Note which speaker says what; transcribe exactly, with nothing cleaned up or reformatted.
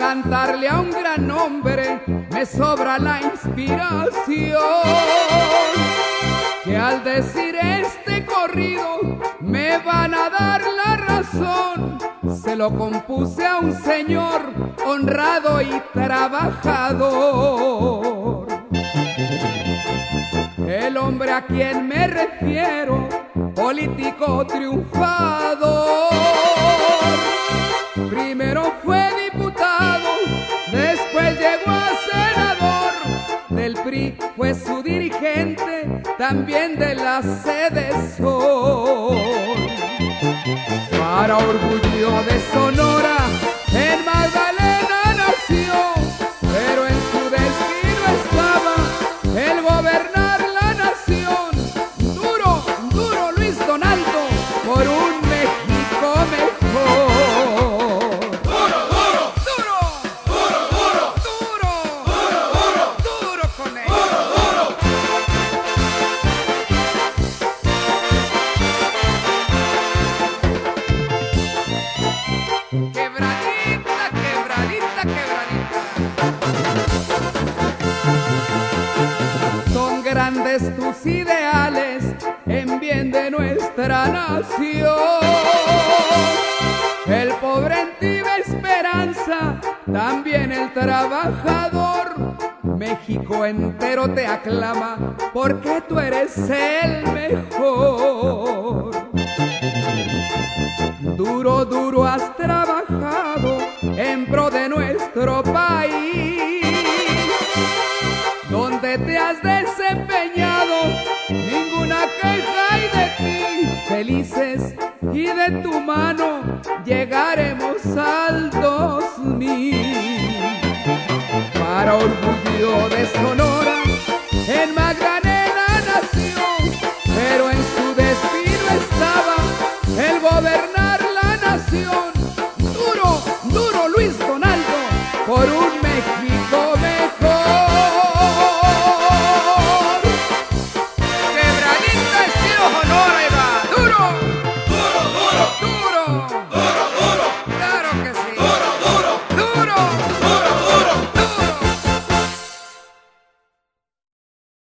Speaker 1: cantarle a un gran hombre me sobra la inspiración, que al decir este corrido me van a dar la razón. Se lo compuse a un señor honrado y trabajador. El hombre a quien me refiero, político triunfador. Primero fue diputado, después llegó a senador. Del P R I fue su dirigente, también de la sede Sol. Para orgullo de Sonora, en Magdalena nació, pero en su destino estaba el gobernar la nación. Duro, duro Luis Donaldo, por un México mejor. Duro, duro, duro, duro, duro, duro, duro, duro, duro con él. Duro, duro. Quebradita, quebradita, quebradita. Son grandes tus ideales en bien de nuestra nación. El pobre en ti ve esperanza, también el trabajador. México entero te aclama porque tú eres el mejor. Duro, duro has trabajado en pro de nuestro país, donde te has desempeñado, ninguna queja hay de ti. Felices y de tu mano llegaremos al dos mil. Para orgullo